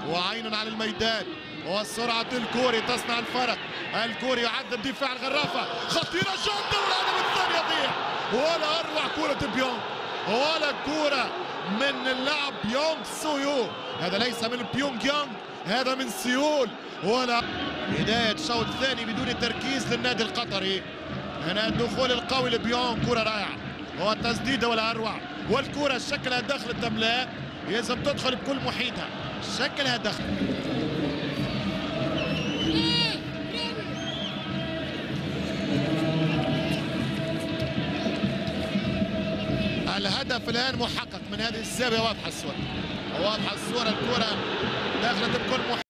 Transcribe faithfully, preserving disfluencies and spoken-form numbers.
وعين على الميدان، وسرعة الكوري تصنع الفرق. الكوري يعذب دفاع الغرافة، خطيرة جدا والهدف الثاني يضيع. ولا أروع كرة بيونغ، ولا كرة من اللاعب بيونغ سويو. هذا ليس من بيونغ يانغ، هذا من سيول. ولا بداية شوط ثاني بدون تركيز للنادي القطري. هنا الدخول القوي لبيونغ، كرة رائعة والتسديدة ولا أروع، والكرة شكلها دخلت أم لا؟ لازم تدخل بكل محيطها، شكلها دخل. الهدف الآن محقق من هذه الزاوية، واضحة الصورة، واضحة الصورة، الكرة دخلت بكل محيط.